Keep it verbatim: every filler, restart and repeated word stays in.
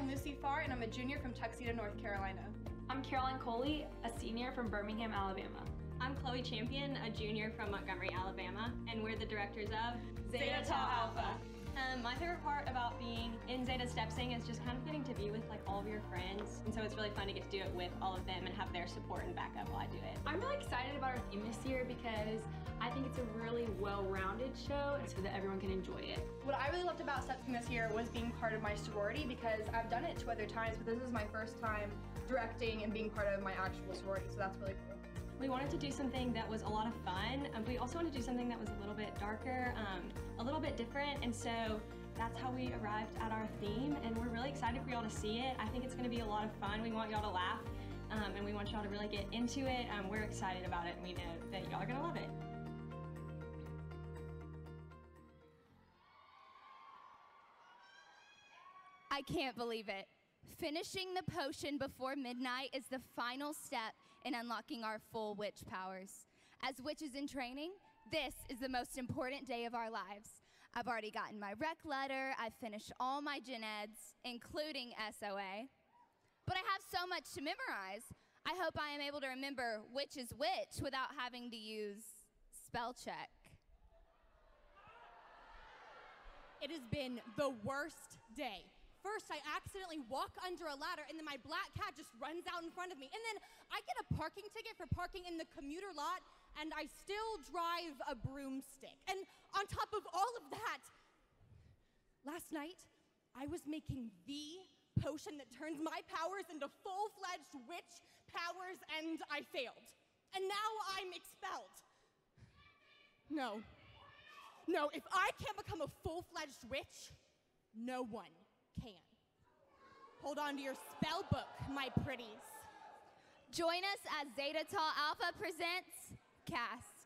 I'm Lucy Farr, and I'm a junior from Tuxedo, North Carolina. I'm Caroline Coley, a senior from Birmingham, Alabama. I'm Chloe Champion, a junior from Montgomery, Alabama, and we're the directors of Zeta Tau Alpha. Um, my favorite part about being in Zeta Step Sing is just kind of getting to be with like all of your friends, and so it's really fun to get to do it with all of them and have their support and backup while I do it. I'm really excited about our theme this year because I think it's a really well-rounded show so that everyone can enjoy it. What I really loved about Step Sing this year was being part of my sorority, because I've done it two other times, but this is my first time directing and being part of my actual sorority, so that's really cool. We wanted to do something that was a lot of fun, and we also wanted to do something that was a little bit darker, um, a little bit different, and so that's how we arrived at our theme, and we're really excited for y'all to see it. I think it's going to be a lot of fun. We want y'all to laugh, um, and we want y'all to really get into it. Um, we're excited about it, and we know that y'all are going to love it. I can't believe it. Finishing the potion before midnight is the final step in unlocking our full witch powers. As witches in training, this is the most important day of our lives. I've already gotten my rec letter, I've finished all my gen eds, including S O A. But I have so much to memorize. I hope I am able to remember which is which without having to use spell check. It has been the worst day. First, I accidentally walk under a ladder, and then my black cat just runs out in front of me. And then I get a parking ticket for parking in the commuter lot, and I still drive a broomstick. And on top of all of that, last night, I was making the potion that turns my powers into full-fledged witch powers, and I failed. And now I'm expelled. No. No, if I can't become a full-fledged witch, no one can. Hold on to your spell book, my pretties. Join us as Zeta Tau Alpha presents Cass.